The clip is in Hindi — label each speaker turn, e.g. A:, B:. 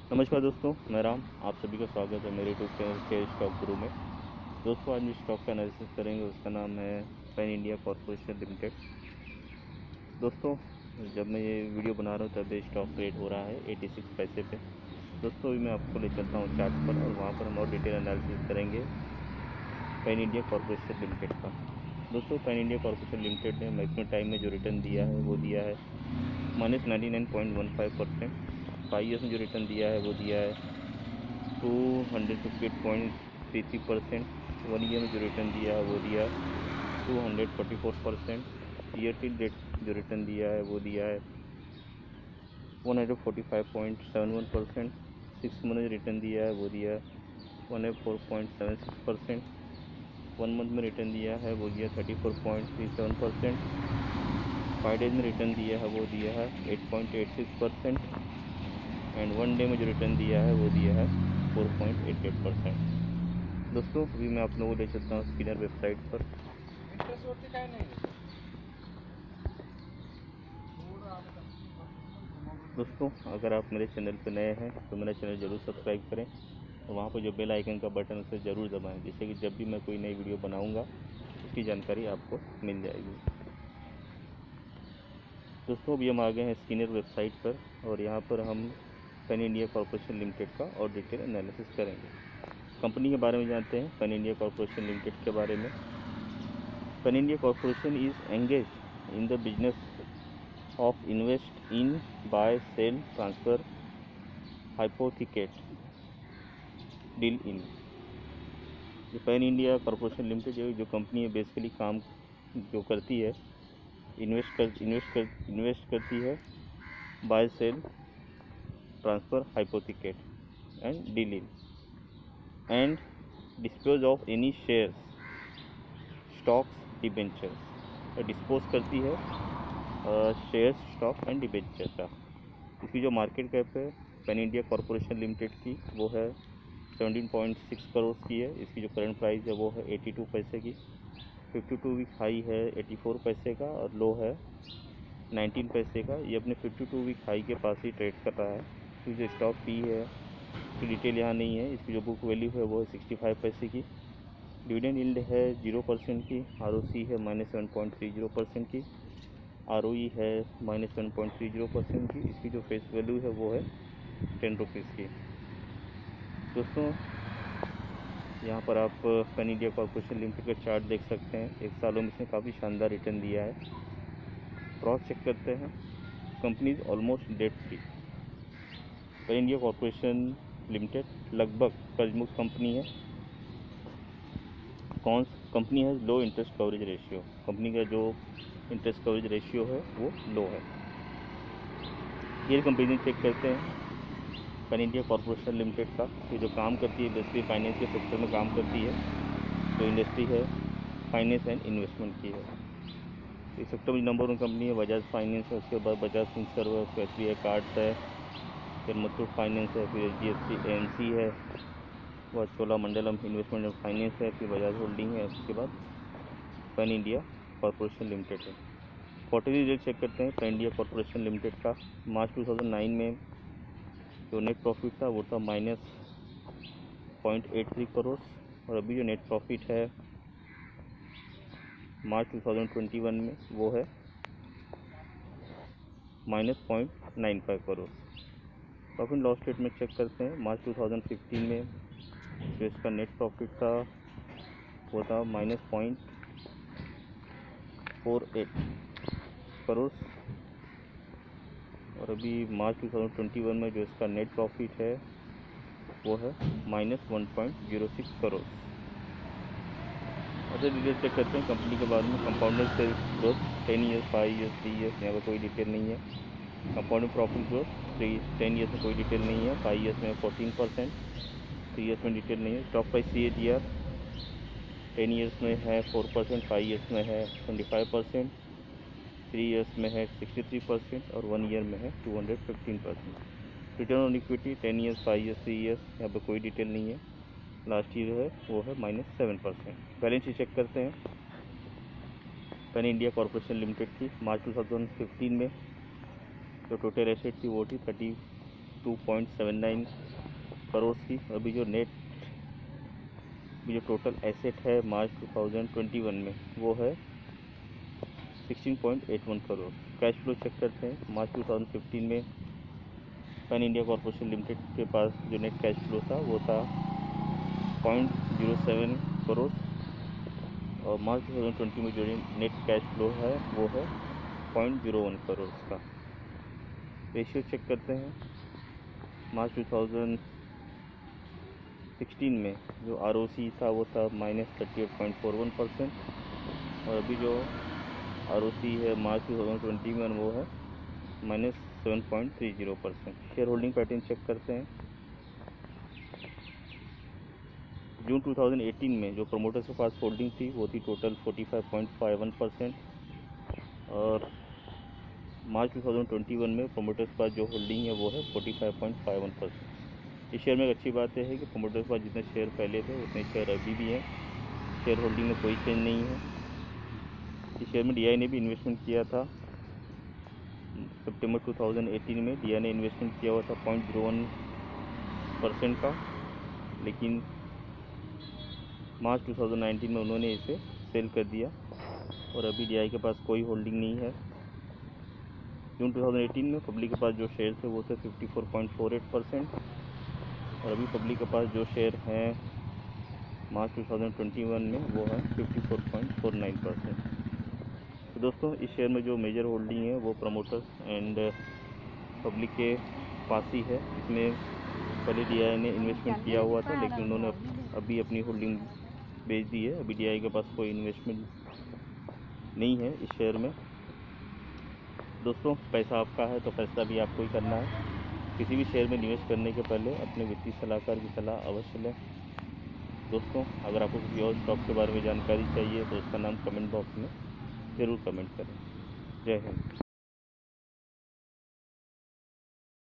A: नमस्कार दोस्तों, मैं राम। आप सभी का स्वागत है मेरे यूट्यूब चैनल शेयर स्टॉक गुरु में। दोस्तों, आज जिस स्टॉक का एनालिसिस करेंगे उसका नाम है पैन इंडिया कॉरपोरेशन लिमिटेड। दोस्तों, जब मैं ये वीडियो बना रहा हूँ तब ये स्टॉक ट्रेड हो रहा है 86 पैसे पे। दोस्तों, अभी मैं आपको ले चलता हूँ चार्ट पर और वहाँ पर हम और डिटेल एनालिसिस करेंगे पैन इंडिया कॉरपोरेशन लिमिटेड का। दोस्तों, पैन इंडिया कॉरपोरेशन लिमिटेड ने मैक्सिमम टाइम में जो रिटर्न दिया है वो दिया है -99.15%। 5 ईयर्स में जो रिटर्न दिया है वो दिया है 258.33%। 1 ईयर में जो रिटर्न दिया है वो दिया 244%। ईयर टिल डेट जो रिटर्न दिया है वो दिया है 145.71%। 6 मंथ में रिटर्न दिया है वो दिया 104.76%। 1 मंथ में रिटर्न दिया है वो दिया 34.37%। 5 डेज में रिटर्न दिया है वो दिया है 8.86%। एंड 1 डे में जो रिटर्न दिया है वो दिया है 4.88%। दोस्तों, अभी मैं आप लोगों को ले चलता हूँ स्किनर वेबसाइट पर।
B: इंटरेस्ट वरती काय नाही रे.
A: दोस्तों, अगर आप मेरे चैनल पर नए हैं तो मेरा चैनल ज़रूर सब्सक्राइब करें और वहाँ पर जो बेल आइकन का बटन है उसे ज़रूर दबाएं, जिससे कि जब भी मैं कोई नई वीडियो बनाऊँगा उसकी जानकारी आपको मिल जाएगी। दोस्तों, अभी हम आ गए हैं स्किनर वेबसाइट पर और यहाँ पर हम पैन इंडिया कॉरपोरेशन लिमिटेड का और डिटेल एनालिसिस करेंगे। कंपनी के बारे में जानते हैं, पैन इंडिया कॉरपोरेशन लिमिटेड के बारे में। Pan India Corporation is engage in the business of invest in buy sell transfer hypothecate deal in. जो पैन इंडिया कॉरपोरेशन लिमिटेड जो कंपनी है बेसिकली काम जो करती है इन्वेस्ट करती है buy sell transfer hypothecate and deal in and dispose of any shares stocks debentures. Dispose करती है शेयर्स स्टॉक एंड डिबेंचर का। इसकी जो मार्केट कैप है पैन इंडिया कॉरपोरेशन लिमिटेड की वो है 17.6 करोड़ की है। इसकी जो करंट प्राइस है वो है 82 पैसे की। 52 वीक हाई है 84 पैसे का और लो है 19 पैसे का। ये अपने 52 वीक हाई के पास ही ट्रेड कर रहा है। इसकी जो स्टॉक पी है उसकी डिटेल यहाँ नहीं है। इसकी जो बुक वैल्यू है वो है 65 पैसे की। डिविडेंड यील्ड है 0% की। ROC है -7.30% की। ROE है -1.30% की। इसकी जो फेस वैल्यू है वो है 10 रुपीज़ की। दोस्तों, यहाँ पर आप पैन इंडिया कॉरपोरेशन लिमिटेड का चार्ट देख सकते हैं। 1 सालों में इसने काफ़ी शानदार रिटर्न दिया है। क्रॉस चेक करते हैं। Company is almost debt free. Pan India Corporation Limited लगभग कर्जमुक्त कंपनी है। कंपनी है low interest coverage ratio. Company का जो इंटरेस्ट कवरेज रेशियो है वो लो है। ये कंपेरिजन चेक करते हैं पैन इंडिया कॉरपोरेशन लिमिटेड का। ये जो काम करती है बेसिकली फाइनेंस के सेक्टर में काम करती है। जो इंडस्ट्री है फाइनेंस एंड इन्वेस्टमेंट की है। इस सेक्टर में नंबर 1 कंपनी है बजाज फाइनेंस है, उसके बाद बजाज फिनसर्व है, उसके SBI कार्ड्स है, फिर मुथूट फाइनेंस है, फिर HDFC AMC है, वह चोलामंडलम इन्वेस्टमेंट एंड फाइनेंस है, फिर बजाज होल्डिंग है, उसके बाद पैन इंडिया कॉरपोरेशन लिमिटेड है। क्वार्टरली रिजल्ट चेक करते हैं पैन इंडिया कॉरपोरेशन लिमिटेड का। मार्च 2009 में जो नेट प्रॉफिट था वो था -0.83 करोड़ और अभी जो नेट प्रॉफिट है मार्च 2021 में वो है -0.95 crore. Profit loss statement check करते हैं। मार्च 2015 में जो इसका नेट प्रॉफिट था वो था -0.48 करोड़ और अभी मार्च 2021 में जो इसका नेट प्रॉफिट है वो है -1.06 करोड़। अदर डिटेल चेक करते हैं कंपनी के बारे में। Compounded sales growth 10 years, 5 years, 3 years, यहाँ पर कोई डिटेल नहीं है। कंपाउंडेड प्रॉफिट ग्रोथ 10 ईयर्स में कोई डिटेल नहीं है। 5 ईयर्स में 14%, 3 ईयर्स में डिटेल नहीं है। स्टॉक प्राइस CAGR 10 ईयर्स में है 4%, 5 ईयर्स में है 25%, 3 ईयर्स में है 63% और 1 ईयर में है 215%। Return on equity 10 years, 5 years, 3 years, यहाँ पर कोई डिटेल नहीं है। लास्ट ईयर है वो है -7%। बैलेंस शीट चेक करते हैं पैन इंडिया कॉरपोरेशन लिमिटेड की। मार्च 2015 में जो टोटल एसेट थी वो थी 2.79 करोड़ की। अभी जो टोटल एसेट है मार्च 2021 में वो है 16.81 करोड़। कैश फ्लो चेक करते हैं। मार्च 2015 में पैन इंडिया कॉर्पोरेशन लिमिटेड के पास जो नेट कैश फ्लो था वो था 0.07 करोड़, और मार्च 2020 में जो नेट कैश फ्लो है वो है 0.01 करोड़ का। रेशियो चेक करते हैं। मार्च 2016 में जो ROC था वो था -38.41%, और अभी जो ROC है मार्च 2020 में वो है -7.30%। शेयर होल्डिंग पैटर्न चेक करते हैं। जून 2018 में जो प्रमोटर्स के पास होल्डिंग थी वो थी टोटल 45.51%, और मार्च 2021 में प्रमोटर्स के पास जो होल्डिंग है वो है 45.51%। इस शेयर में एक अच्छी बात है कि प्रमोटर्स के पास जितने शेयर पहले थे उतने शेयर अभी भी हैं। शेयर होल्डिंग में कोई चेंज नहीं है। इस शेयर में DI ने भी इन्वेस्टमेंट किया था। सितंबर 2018 में DI ने इन्वेस्टमेंट किया हुआ था 0.01% का, लेकिन मार्च 2019 में उन्होंने इसे सेल कर दिया, और अभी DI के पास कोई होल्डिंग नहीं है। जून 2018 में पब्लिक के पास जो शेयर थे वो थे 54.48%, और अभी पब्लिक के पास जो शेयर हैं मार्च 2021 में वो है 54.49%। तो दोस्तों, इस शेयर में जो मेजर होल्डिंग है वो प्रमोटर्स एंड पब्लिक के पास ही है। इसमें पहले DI ने इन्वेस्टमेंट किया हुआ था, लेकिन उन्होंने अभी अपनी होल्डिंग बेच दी है। अभी DI के पास कोई इन्वेस्टमेंट नहीं है इस शेयर में। दोस्तों, पैसा आपका है तो फैसला भी आपको ही करना है। किसी भी शेयर में निवेश करने के पहले अपने वित्तीय सलाहकार की सलाह अवश्य लें। दोस्तों, अगर आपको किसी और स्टॉक के बारे में जानकारी चाहिए तो उसका नाम कमेंट बॉक्स में ज़रूर कमेंट करें। जय हिंद।